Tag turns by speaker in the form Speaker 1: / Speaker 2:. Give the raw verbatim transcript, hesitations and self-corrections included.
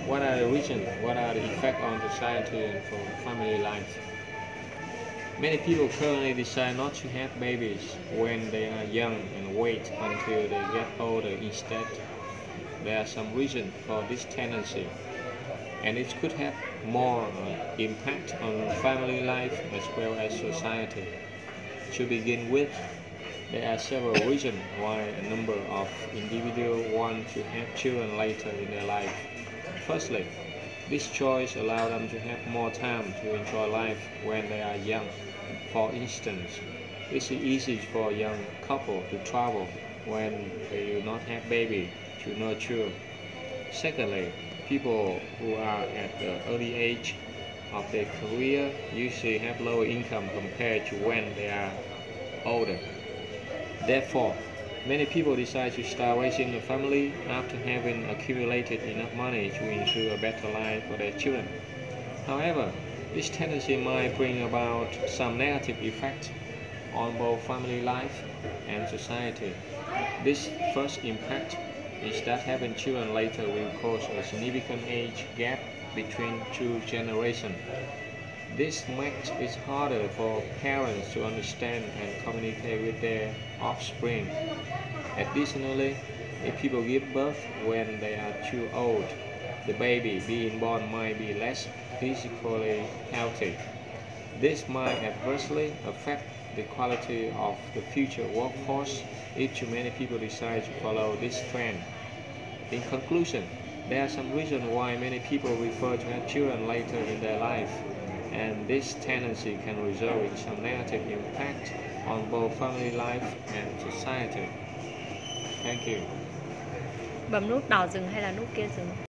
Speaker 1: What are the reasons? What are the effects on society and for family life? Many people currently decide not to have babies when they are young and wait until they get older instead. There are some reasons for this tendency, and it could have more uh, impact on family life as well as society. To begin with, there are several reasons why a number of individuals want to have children later in their life. Firstly, this choice allows them to have more time to enjoy life when they are young. For instance, it's easy for a young couple to travel when they do not have baby to nurture. Secondly, people who are at the early age of their career usually have lower income compared to when they are older. Therefore, many people decide to start raising a family after having accumulated enough money to ensure a better life for their children. However, this tendency might bring about some negative effects on both family life and society. This first impact is that having children later will cause a significant age gap between two generations. This makes it harder for parents to understand and communicate with their offspring. Additionally, if people give birth when they are too old, the baby being born might be less physically healthy. This might adversely affect the quality of the future workforce if too many people decide to follow this trend. In conclusion, there are some reasons why many people prefer to have children later in their life, and this tendency can result in some negative impact on both family life and society. Thank you.
Speaker 2: Bấm nút đỏ dừng hay là nút kia dừng?